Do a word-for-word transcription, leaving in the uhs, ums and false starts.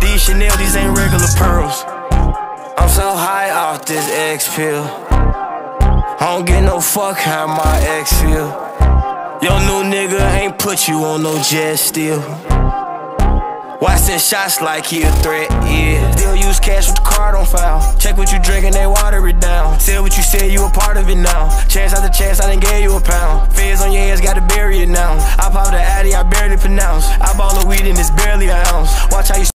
These Chanel, these ain't regular pearls. I'm so high off this X pill. I don't get no fuck how my ex feel. Your new nigga ain't put you on no jet still. Why send shots like he a threat, yeah. Still use cash with the card on file. Check what you drinking, they water it down. Say what you said, you a part of it now. Chance after chance, I done gave you a pound. Feds on your heads, gotta bury it now. I pop the Addy, I barely pronounce. I ball the weed and it's barely an ounce. Watch how you